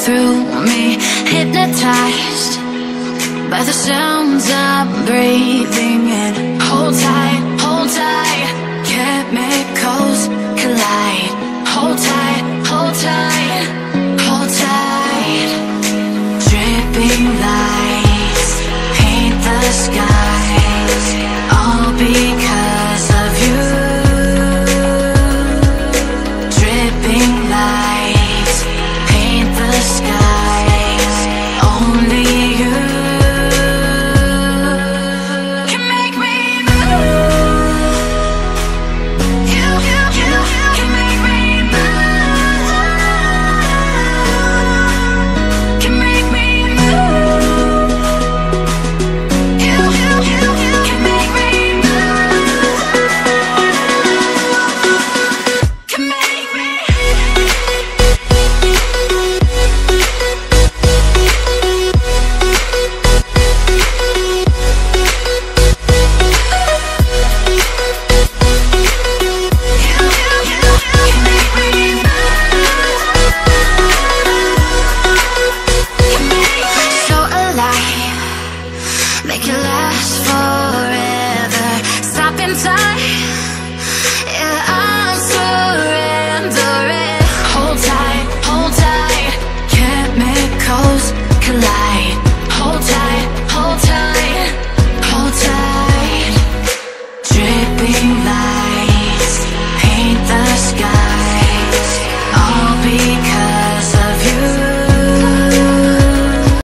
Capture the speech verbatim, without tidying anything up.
through me, hypnotized by the sounds I'm breathing in. Hold tight, hold tight, chemicals collide. Hold tight, hold tight, hold tight, dripping light.